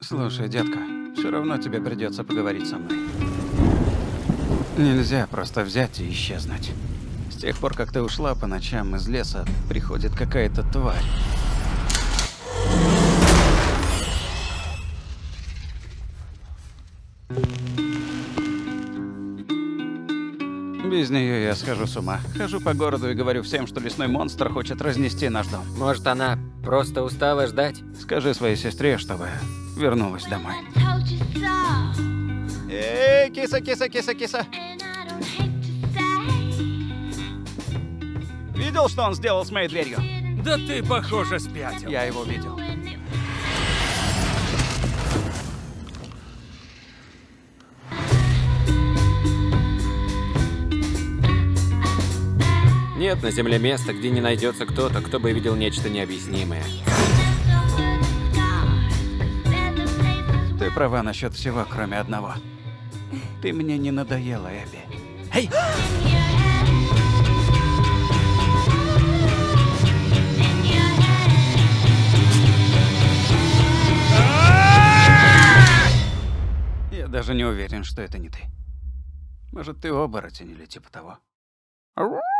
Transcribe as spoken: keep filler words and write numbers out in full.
Слушай, детка, все равно тебе придется поговорить со мной. Нельзя просто взять и исчезнуть. С тех пор, как ты ушла, по ночам из леса приходит какая-то тварь. Без нее я схожу с ума. Хожу по городу и говорю всем, что лесной монстр хочет разнести наш дом. Может, она просто устала ждать? Скажи своей сестре, чтобы вернулась домой. Эй, киса, киса, киса, киса. Видел, что он сделал с моей дверью? Да ты, похоже, спятил. Я его видел. Нет на земле места, где не найдется кто-то, кто бы видел нечто необъяснимое. Ты права насчет всего, кроме одного. Ты мне не надоела, Эбби. Эй! Я даже не уверен, что это не ты. Может, ты оборотень или типа того.